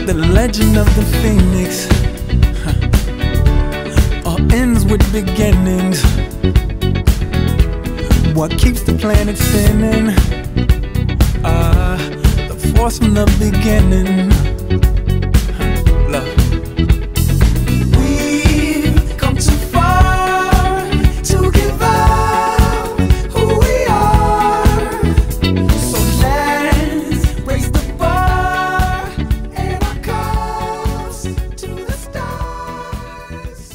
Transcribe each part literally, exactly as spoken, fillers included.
the legend of the phoenix huh. all ends with beginnings. What keeps the planet spinning? Ah, uh, the force from the beginning. Huh. Love. We've come too far to give up who we are. So let's raise the bar and our cups to the stars.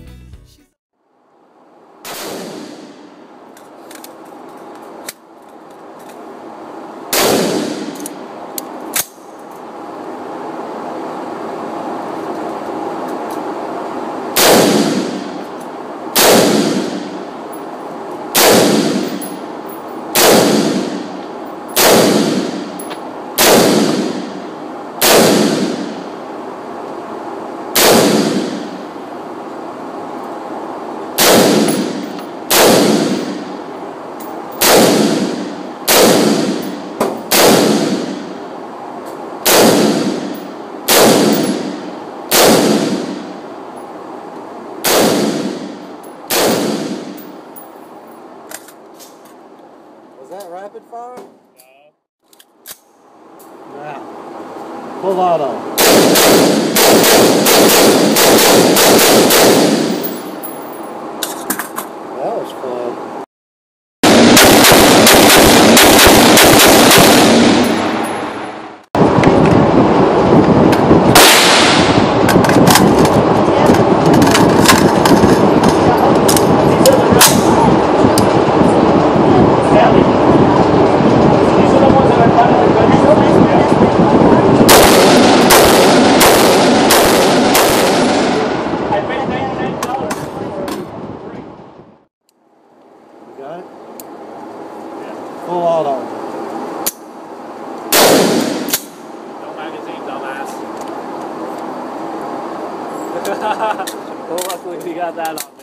Was that rapid fire? No. Now, full auto. That was fun. Got it? Yeah. Full auto. No magazine, dumbass. Well, luckily we got that on.